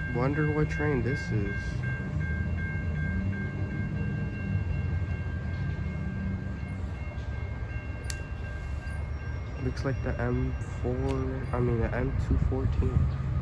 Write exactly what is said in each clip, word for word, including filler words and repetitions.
Wonder what train this is. Looks like the M four, I mean the M two fourteen.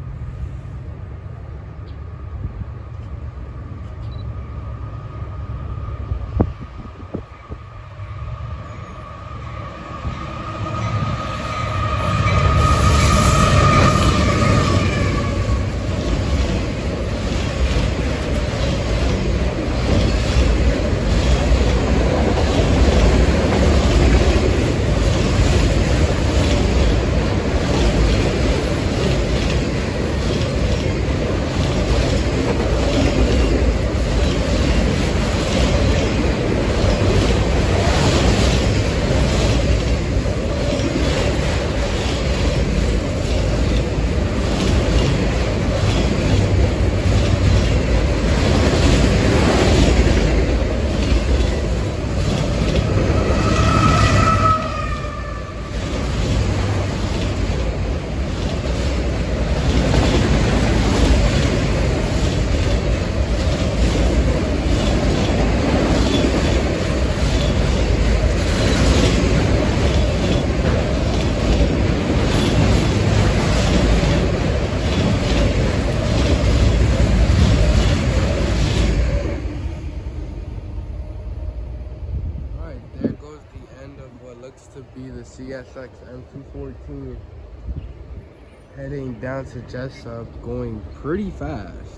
To be the C S X M two fourteen heading down to Jessup, going pretty fast.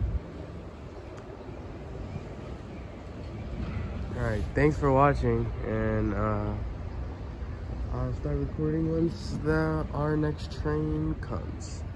Alright, thanks for watching, and uh, I'll start recording once the our next train comes.